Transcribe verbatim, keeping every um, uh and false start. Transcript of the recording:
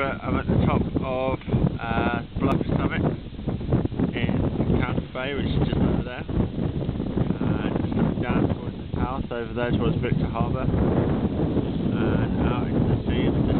but I'm at the top of uh, Bluff summit in County Bay, which is just over there. Uh, just looking down towards the south, over there towards Victor Harbour, and out into the sea.